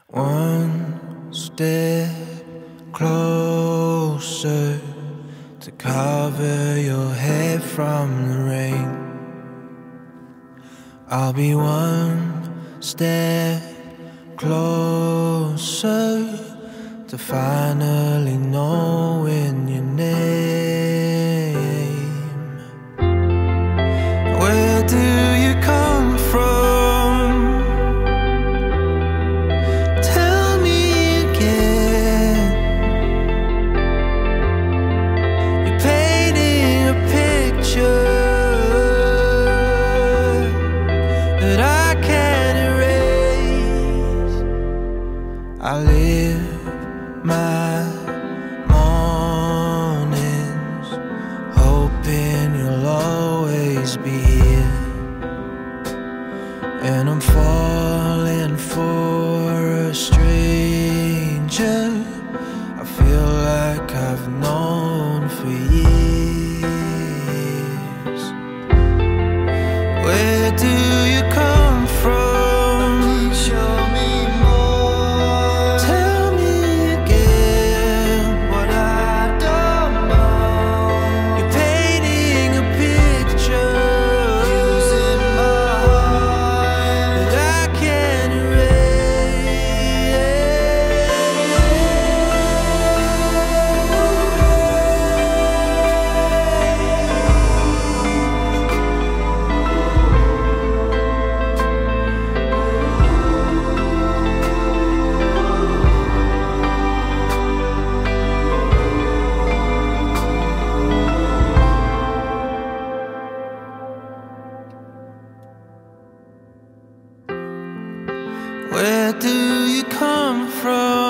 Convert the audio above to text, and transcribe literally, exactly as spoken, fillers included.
One step closer to cover your head from the rain. I'll be one step closer to finally knowing your name. Where do you come from? Tell me again. You're painting a picture that I can't erase. I live my mornings hoping you'll always be here, and I'm falling for a stranger I feel like I've known for years. Where do you come from? Show me more. Tell me again what I don't know. You're painting a picture using my heart that I can't Where do you come from?